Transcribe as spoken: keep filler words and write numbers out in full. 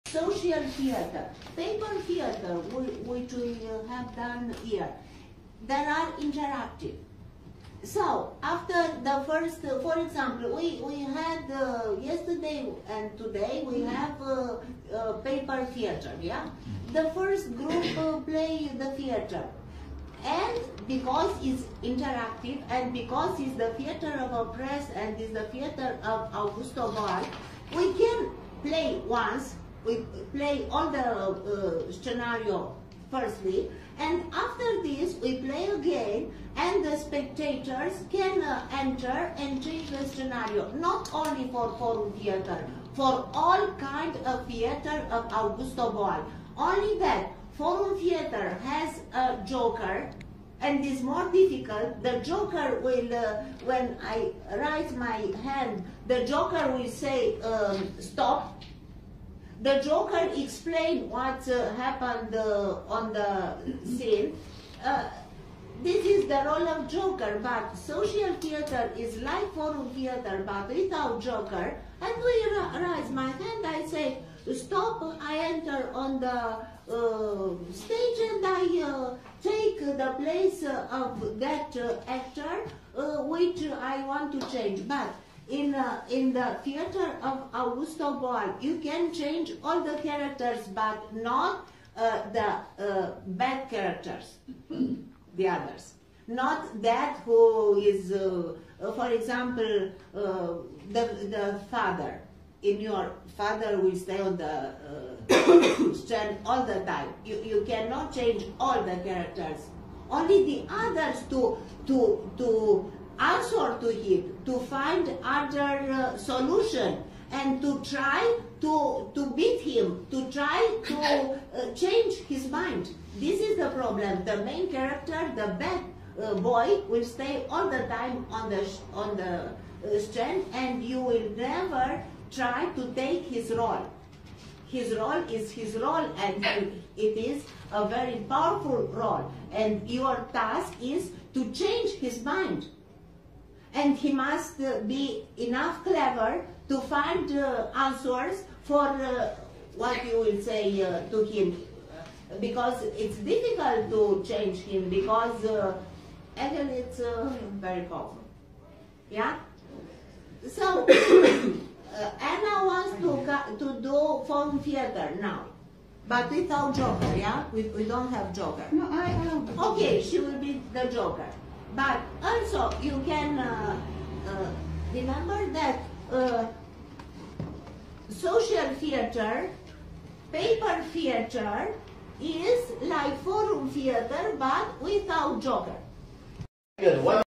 Social theater, paper theater, which we have done here, there are interactive. So after the first, uh, for example, we, we had uh, yesterday and today we have uh, uh, paper theater, yeah? The first group uh, play the theater. And because it's interactive and because it's the theater of our press and it's the theater of Augusto Boal, we can play once, we play all the uh, scenario firstly, and after this we play again and the spectators can uh, enter and change the scenario, not only for forum theater, for all kind of theater of Augusto Boal. Only that forum theater has a joker, and is more difficult. The joker will, uh, when I raise my hand, the joker will say um, stop. The joker explain what uh, happened uh, on the scene. Uh, this is the role of joker, but social theater is like forum theater, but without joker. And we raise my hand, I say stop, I enter on the uh, stage and I uh, take the place uh, of that uh, actor uh, which I want to change. But in, uh, in the theater of Augusto Boal, you can change all the characters, but not uh, the uh, bad characters, the others. Not that who is, uh, uh, for example, uh, the, the father. In your father will stay on the uh, stand all the time. You, you cannot change all the characters. Only the others to, to, to answer to him, to find other uh, solution and to try to, to beat him, to try to uh, change his mind. This is the problem. The main character, the bad uh, boy, will stay all the time on the, on the uh, stand, and you will never try to take his role. His role is his role, and it is a very powerful role. And your task is to change his mind. And he must uh, be enough clever to find uh, answers for uh, what you will say uh, to him. Because it's difficult to change him, because uh, again it's uh, very powerful. Yeah? So, Uh, Anna wants to, to do forum theater now, but without joker, yeah? We, we don't have joker. No, I have. Okay, she will be the joker. But also, you can uh, uh, remember that uh, social theater, paper theater is like forum theater, but without joker. Good.